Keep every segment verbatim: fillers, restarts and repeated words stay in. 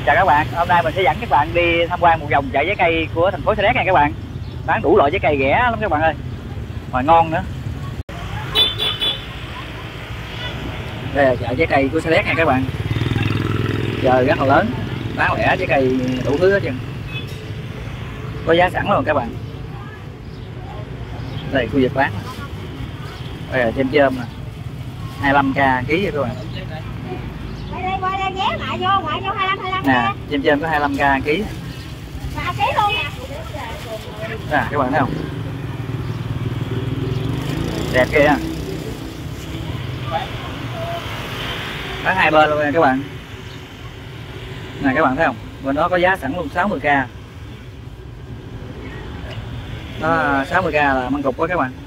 Chào các bạn, hôm nay mình sẽ dẫn các bạn đi tham quan một vòng chợ trái cây của thành phố Sa Đéc nha các bạn. Bán đủ loại trái cây rẻ lắm các bạn ơi, mà ngon nữa. Đây là chợ trái cây của Sa Đéc nha các bạn. Chợ rất là lớn, bán lẻ trái cây đủ thứ hết trơn, có giá sẵn luôn các bạn. Đây khu vực bán, đây là chêm chôm nè, hai mươi lăm k ký rồi các bạn. Nè, chêm chôm có hai mươi lăm k ký. Nè các bạn thấy không? Đẹp kia. Bán hai bên luôn nha các bạn. Nè các bạn thấy không? Bên đó có giá sẵn luôn sáu mươi k. Đó sáu mươi k là măng cục đó các bạn.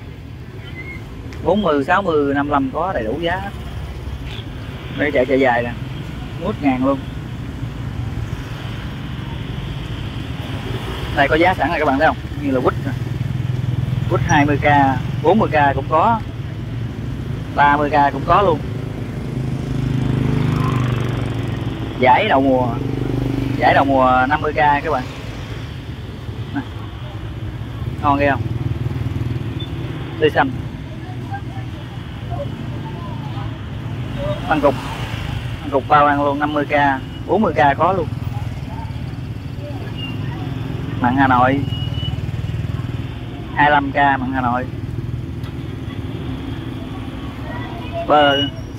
bốn mươi, sáu mươi, năm mươi lăm có đầy đủ giá. Đây chợ chạy dài nè, mút ngàn luôn. Đây có giá sẵn này các bạn thấy không? Như là quýt nè. Quýt hai mươi k, bốn mươi k cũng có, ba mươi k cũng có luôn. Giải đầu mùa, giải đầu mùa năm mươi k các bạn. Nè. Ngon ghê không? Tươi xanh. Măng cục, măng cục bao ăn luôn năm mươi k, bốn mươi k có luôn. Mận Hà Nội hai mươi lăm k, mận Hà Nội. Bơ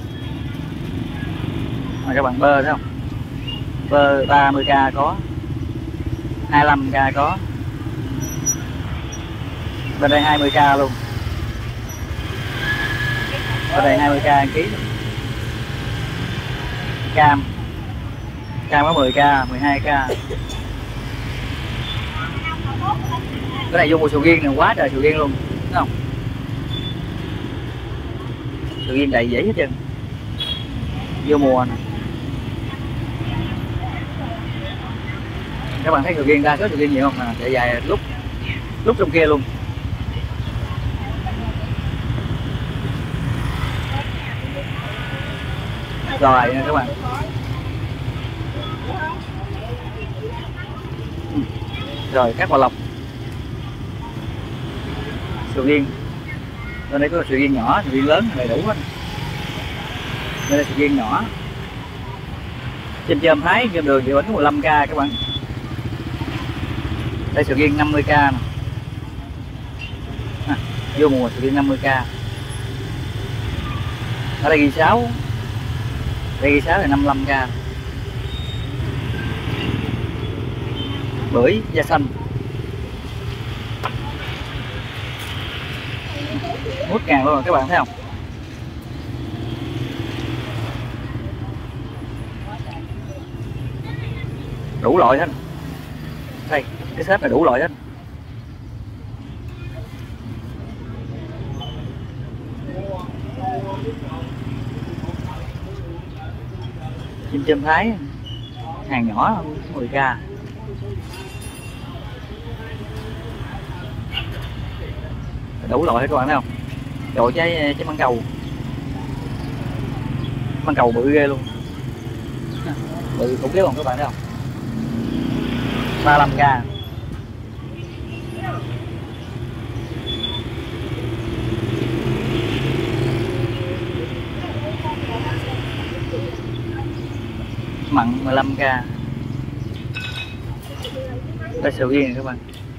mà các bạn, bơ thấy không? Bơ ba mươi k có, hai mươi lăm k có. Bên đây hai mươi k luôn. Bên đây hai mươi k ký. Cam, cam có mười k, mười hai k. Cái này vô mùa sầu riêng này, quá trời sầu riêng luôn, thấy không? Sầu riêng đầy dễ hết trơn. Vô mùa nè. Các bạn thấy sầu riêng, đa số sầu riêng nhiều không? À, chạy dài lúc lúc trong kia luôn. Rồi nha các bạn. Rồi các quả lộc, sầu riêng. Bên đây có sầu riêng nhỏ, sầu riêng lớn đầy đủ hết. Đây là sầu riêng nhỏ. Chêm chôm Thái, chôm đường thì vẫn có mười lăm k các bạn. Đây sầu riêng năm mươi k nè. À, vô mùa sầu riêng năm mươi k. Ở đây ghi sáu, đây ghi sáu là năm mươi lăm k. Bưởi da xanh mút ngàn luôn rồi các bạn thấy không? Đủ loại hết. Đây cái xếp này đủ loại hết. Chim chôm Thái hàng nhỏ mười k. Đủ loại hết các bạn thấy không? Trời, trái trái măng cầu, măng cầu bự ghê luôn, bự khủng khiếp không các bạn thấy không? ba mươi lăm k. Mặn mười lăm k. Đây sầu riêng này các bạn.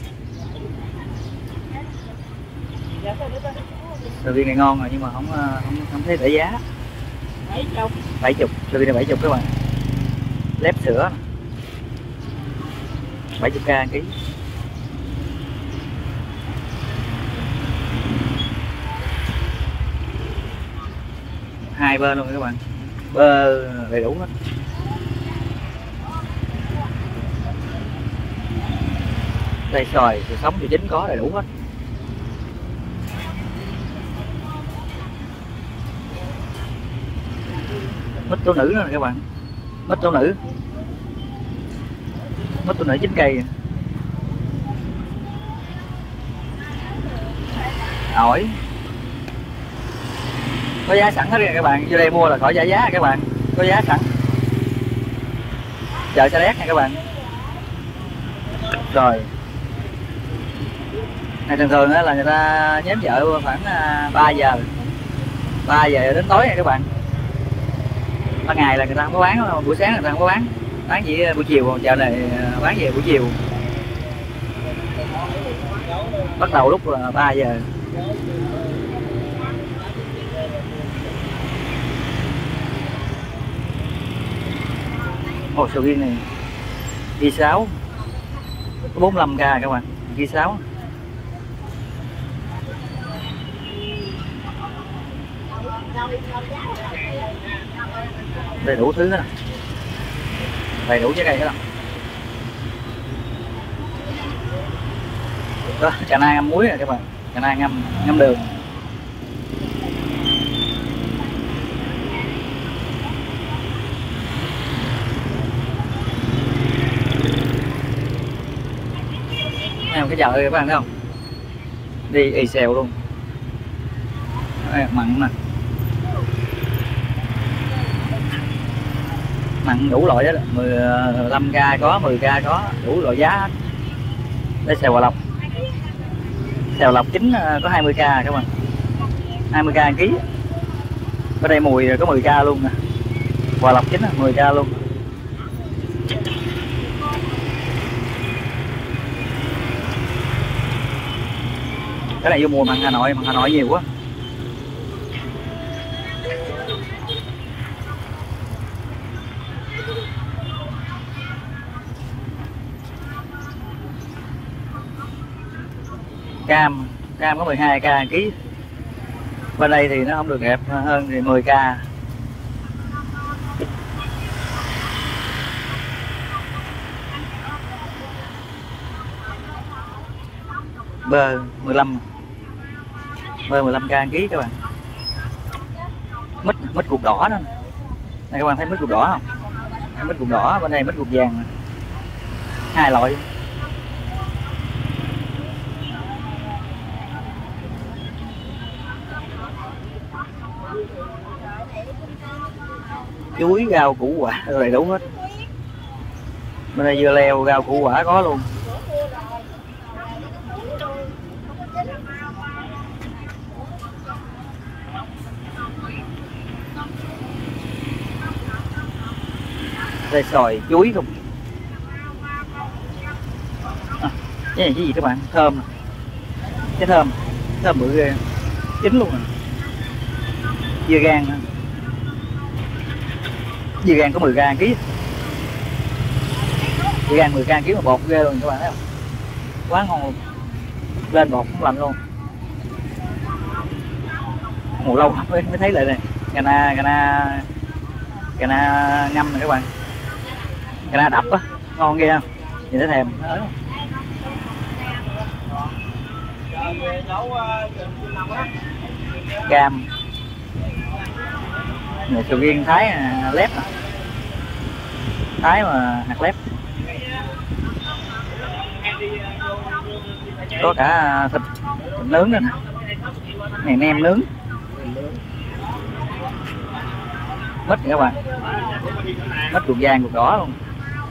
Sầu riêng này ngon rồi nhưng mà không không, không thấy rẻ giá. bảy mươi, sầu riêng này bảy mươi các bạn. Lép sữa bảy mươi k ký. Hai bên luôn các bạn. Bơ đầy đủ hết. Đây xoài, xoài sống, xoài chín có đầy đủ hết. Mít tố nữ nữa nè các bạn. Mít tố nữ, mít tố nữ chín cây. Ổi có giá sẵn hết rồi các bạn, vô đây mua là khỏi trả giá các bạn, có giá sẵn. chợ Sa Đéc nha các bạn. Rồi này thường thường là người ta nhóm chợ khoảng ba giờ ba giờ đến tối nha các bạn. Ban ngày là người ta không có bán, buổi sáng người ta không có bán, bán chỉ buổi chiều. Chợ này bán về buổi chiều, bắt đầu lúc là ba giờ. Ồ, sầu riêng này ghi sáu có bốn mươi lăm k các bạn, ghi sáu. Đầy đủ thứ đó, đầy đủ trái cây hết. Đó, cà na ngâm muối rồi các bạn, cà na ngâm ngâm đường. Em cái chợ các bạn thấy không, đi ì xèo luôn. Đây, mặn nè, mặn đủ loại đó, mười lăm k có, mười k có, đủ loại giá. Đây xèo Hòa Lộc, xèo Lộc chín có hai mươi k các bạn, hai mươi k một ký. Ở đây mùi có mười k luôn nè, Hòa Lộc chín mười k luôn. Cái này vô mùa mặn Hà Nội, mặn Hà Nội nhiều quá. Cam, cam có mười hai k một ký. Bên đây thì nó không được đẹp hơn thì mười k. Bơ mười lăm, bơ mười lăm k một ký các bạn. Mít, mít ruột đỏ đó. Này các bạn thấy mít ruột đỏ không? Mít ruột đỏ, bên đây mít ruột vàng. Hai loại. Chuối, rau củ quả đầy đủ hết. Bên đây dưa leo, rau củ quả có luôn. Đây xoài, chuối không. À, cái này cái gì các bạn? Thơm. Cái thơm, thơm bự ghê, chín luôn. Dưa gan, dưa gan có mười k một ký. Dưa gan mười k một ký mà bột ghê luôn các bạn thấy không? Quá ngon luôn. Lên bột cũng lạnh luôn. Ngủ lâu mới, mới thấy lại này. Cà na, cà na, cà na ngâm này các bạn. Cà na đập á, ngon ghê không? Nhìn thấy thèm. Cam. Này sầu riêng thái à, lép à. Thái mà hạt lép. Có cả thịt, thịt nướng nữa nè. Này nem nướng. Mít các bạn. Mít ruột vàng ruột đỏ luôn.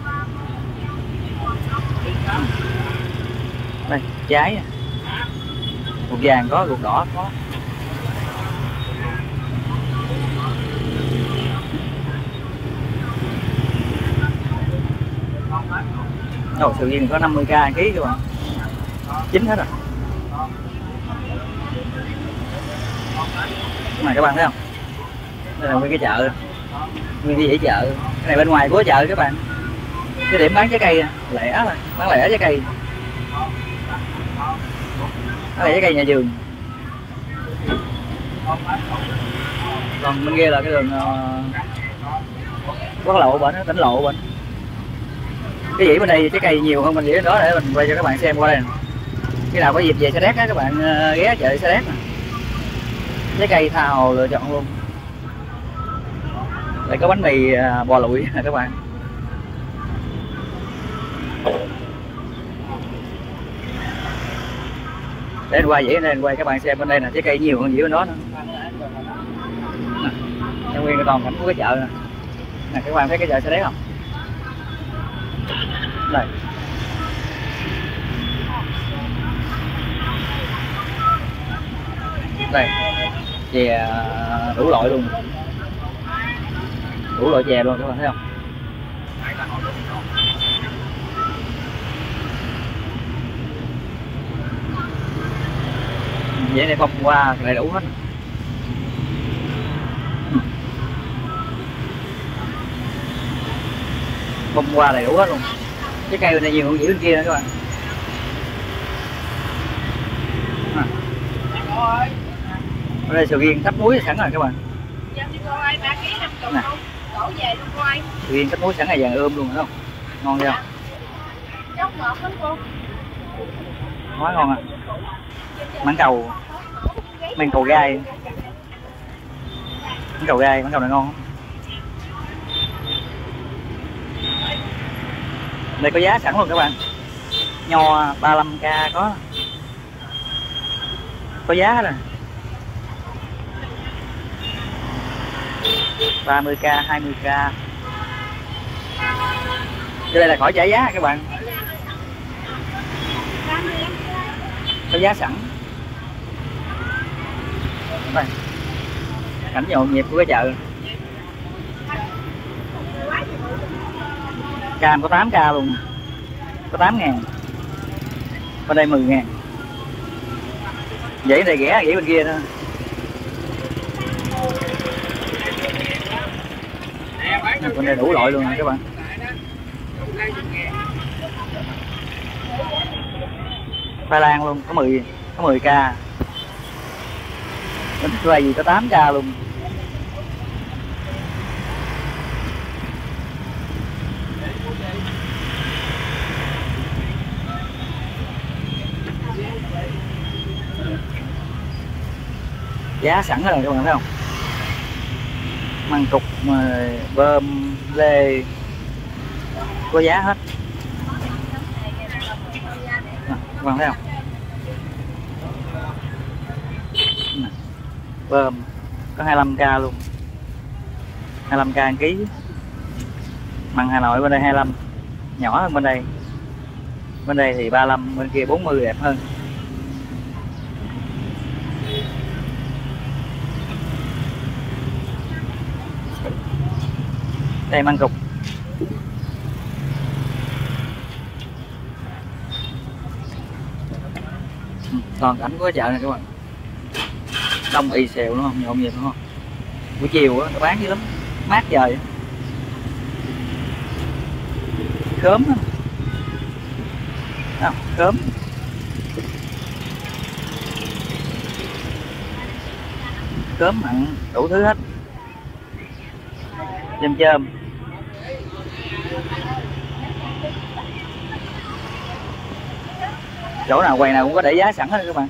Đây, trái nè. Ruột vàng có, ruột đỏ có. Ồ, sầu riêng có năm mươi k một ký các bạn. Chín hết rồi. Cái này các bạn thấy không? Đây là nguyên cái chợ, nguyên cái dãy chợ. Cái này bên ngoài của chợ các bạn. Cái điểm bán trái cây lẻ thôi, bán lẻ trái cây. Đó là trái cây nhà vườn. Còn bên kia là cái đường quốc lộ bên, tỉnh lộ bên. Cái dĩ bên đây trái cây nhiều hơn bên dĩ đó để mình quay cho các bạn xem qua đây. Khi nào có dịp về Sa Đéc á các bạn ghé chợ Sa Đéc. Trái cây tha hồ lựa chọn luôn. Đây có bánh mì bò lụi các bạn. Để anh quay vậy nên quay các bạn xem bên đây là trái cây nhiều hơn dĩ bên đó nữa. Nè, nguyên cái toàn cảnh của cái chợ nè. Nè các bạn thấy cái chợ Sa Đéc không? Đây. Đây. Chè đủ loại luôn. Đủ loại chè luôn các bạn thấy không? Vậy này bông qua này đủ hết. Bông qua đầy đủ hết luôn. Cái cây bên này nhiều hơn giữa bên kia nữa các bạn. À. Ở đây sầu riêng thắp muối sẵn rồi các bạn. Nè. Sầu riêng thắp muối sẵn là vàng ươm luôn phải không? Ngon chưa? Quá ngon à. Mãng cầu, mãng cầu gai, mãng cầu gai, mãng cầu này ngon không? Đây có giá sẵn luôn các bạn. Nho ba mươi lăm k có có giá rồi. ba mươi k, hai mươi k. Đây là khỏi trả giá các bạn. Có giá sẵn. Đây. Cảnh nhộn nhịp của cái chợ. Cam có tám k luôn. Có tám ngàn. Bên đây mười ngàn. Vậy này ghẻ vậy bên kia thôi. Bên đây đủ loại luôn nè các bạn. Khoai lang luôn, có mười có mười k. Bánh xoay gì có tám k luôn. Giá sẵn rồi các bạn thấy không? Măng cục, bơm, lê có giá hết. À, các bạn thấy không? Bơm có hai mươi lăm k luôn. hai mươi lăm k một ký. Măng Hà Nội bên đây hai mươi lăm, nhỏ hơn bên đây. Bên đây thì ba mươi lăm, bên kia bốn mươi đẹp hơn. Đây măng cục. Toàn cảnh của cái chợ này các bạn. Đông y xèo đúng không? Nhộn nhịp đúng không? Buổi chiều á, nó bán dữ lắm. Mát trời. Khóm đó. Không, khóm. Khóm mặn, đủ thứ hết. Chôm chôm. Chỗ nào quầy nào cũng có để giá sẵn hết các bạn.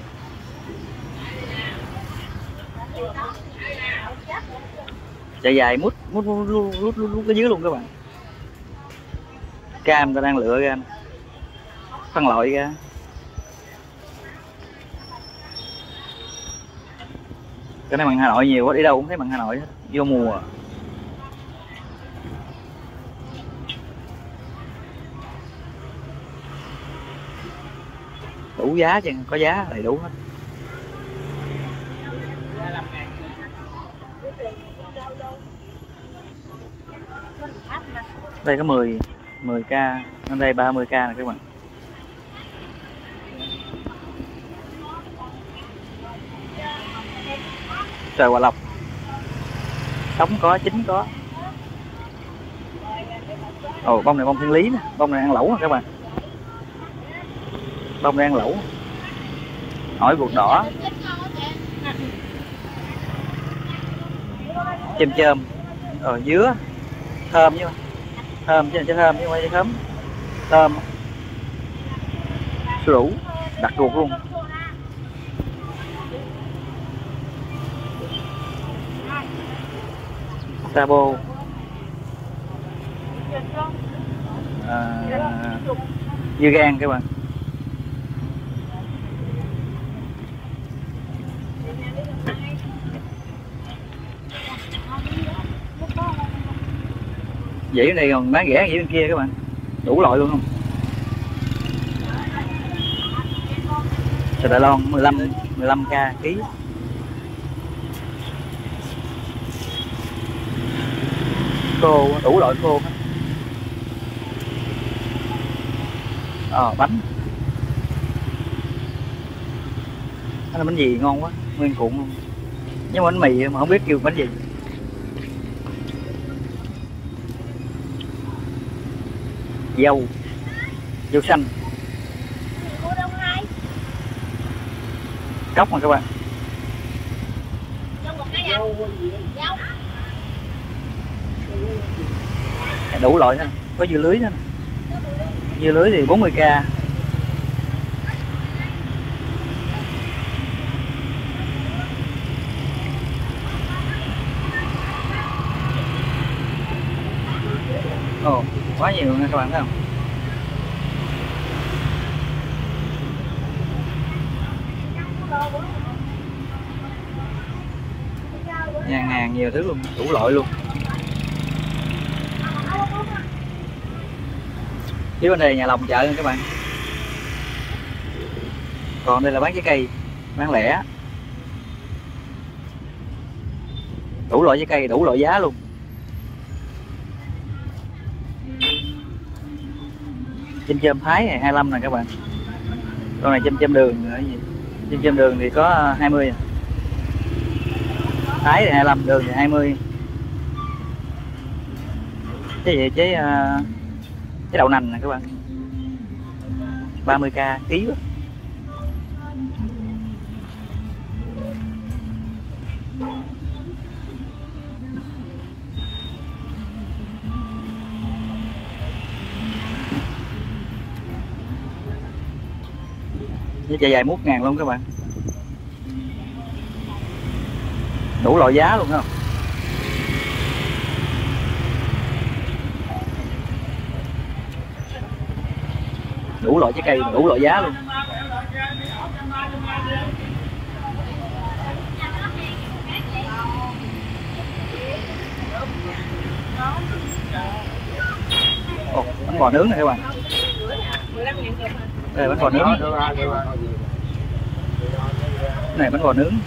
Chạy dài mút mút mút lút lút cái dưới luôn các bạn. Cam ta đang lựa ra, phân loại ra. Cái này măng Hà Nội nhiều quá, đi đâu cũng thấy măng Hà Nội hết, vô mùa. Đủ giá chứ, có giá đầy đủ hết. Đây có mười mười k, bên đây ba mươi k nè các bạn. Xoài Hòa Lộc. Sống có, chín có. Ồ, bông này bông thiên lý nè, bông này ăn lẩu nè các bạn. Bông này ăn lẩu. Hỏi ruột đỏ. Chôm chôm. Rồi dứa. Thơm chứ. Thơm chứ, chứ thơm chứ không phải thơm. Thơm. Su rủ, đặt ruột luôn. Sabo. À, dưa gan các bạn. Vậy này còn bán rẻ vậy bên kia các bạn. Đủ loại luôn không? Sò Đài Loan mười lăm mười lăm k ký. Khô, đủ loại khô hết. Ờ, bánh. Đó là bánh gì ngon quá, nguyên cuộn luôn. Nhưng bánh mì mà không biết kêu bánh gì. Dâu, dâu xanh. Cốc mà các bạn. Đủ loại nữa. Có dưa lưới nữa. Dưa lưới thì bốn mươi k. Ồ, quá nhiều nha các bạn thấy không? Ngàn ngàn nhiều thứ luôn, đủ loại luôn. Phía bên đây nhà lòng chợ nha các bạn. Còn đây là bán trái cây, bán lẻ. Đủ loại trái cây, đủ loại giá luôn. Chim chôm Thái này hai mươi lăm nè các bạn. Con này chim chôm đường là cái gì? Chim chôm đường thì có hai mươi. Thái thì hai mươi lăm, đường thì hai mươi. Cái gì chế uh, cái đậu nành nè các bạn. ba mươi k ký quá. Với chai dài mút ngàn luôn các bạn. Đủ loại giá luôn không? Đủ loại trái cây, đủ loại giá luôn. Ồ, bánh bò nướng này các bạn. Đây bánh bò nướng. Này bánh bò nướng.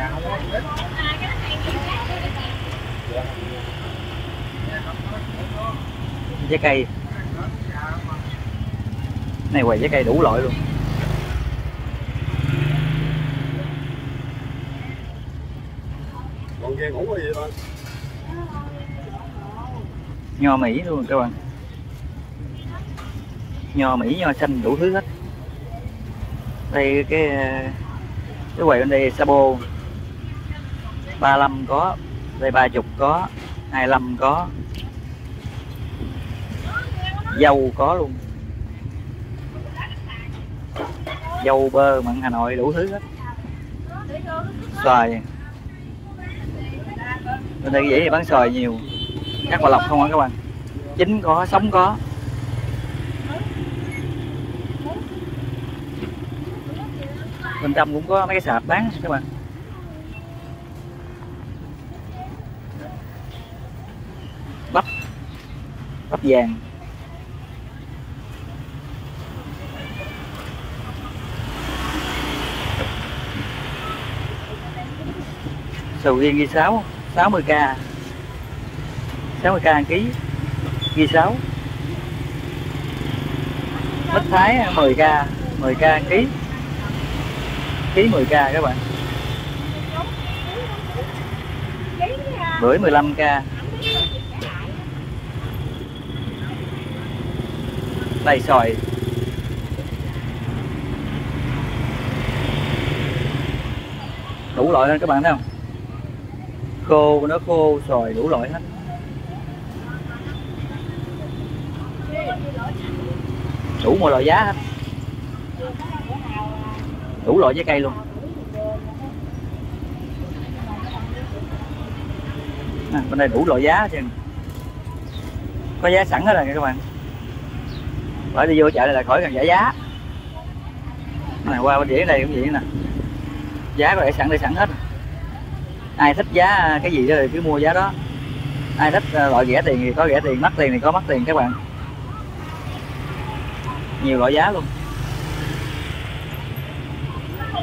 Trái cây. Này quầy trái cây đủ loại luôn. Còn kia ngủ cái gì thôi. Nho Mỹ luôn các bạn. Nho Mỹ, nho xanh đủ thứ hết. Đây cái cái quầy bên đây Sabo ba mươi lăm có, đây ba mươi có, hai mươi lăm có. Dâu có luôn. Dâu bơ mận Hà Nội đủ thứ hết. Xoài. Bên đây vậy thì bán xoài nhiều. Các quả lọc không á các bạn. Chín có, sống có. Bên trong cũng có mấy cái sạp bán các bạn. Bắp. Bắp vàng. Sầu riêng ghi sáu, sáu mươi k. sáu mươi k ký. Ghi sáu. Mít Thái mười k, mười k ký. Ký mười k các bạn. Bưởi mười lăm k. Đây xoài. Đủ loại lên các bạn thấy không? Khô, nó khô, xoài đủ loại hết. Đủ mọi loại giá hết. Đủ loại trái cây luôn. À, bên đây đủ loại giá chứ. Có giá sẵn hết rồi các bạn. Phải đi vô chợ này là khỏi cần trả giá. Này qua bên dĩa này cũng vậy nè. Giá có để sẵn để sẵn hết. Ai thích giá cái gì đó thì cứ mua giá đó. Ai thích loại rẻ tiền thì có rẻ tiền, mắc tiền thì có mắc tiền các bạn. Nhiều loại giá luôn.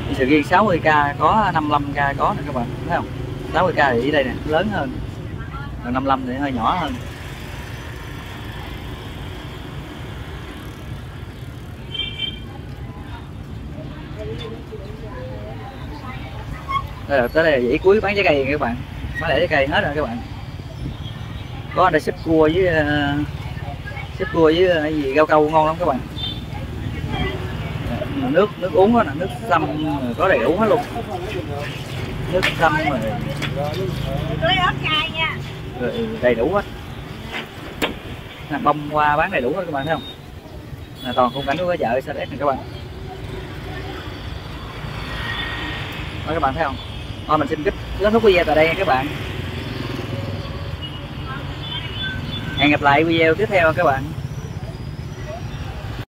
Sầu riêng sáu mươi k có, năm mươi lăm k có nè các bạn, thấy không? sáu mươi k thì ở đây nè, lớn hơn. Còn năm mươi lăm thì hơi nhỏ hơn. Đây là tới đây là dãy cuối bán trái cây các bạn. Bán lẻ trái cây hết rồi các bạn. Có ở đây súp cua với uh, súp cua với uh, cái gì rau câu ngon lắm các bạn. Nước nước uống đó nè, nước sâm có đầy đủ hết luôn. Nước sâm rồi. Lấy ớt cay nha. Rồi đầy đủ hết. Bông hoa bán đầy đủ hết các bạn thấy không? Là toàn khung cảnh của cái chợ Sa Đéc này các bạn. Đó các bạn thấy không? Thôi mình xin kết kết thúc video tại đây nha các bạn. Hẹn gặp lại video tiếp theo các bạn.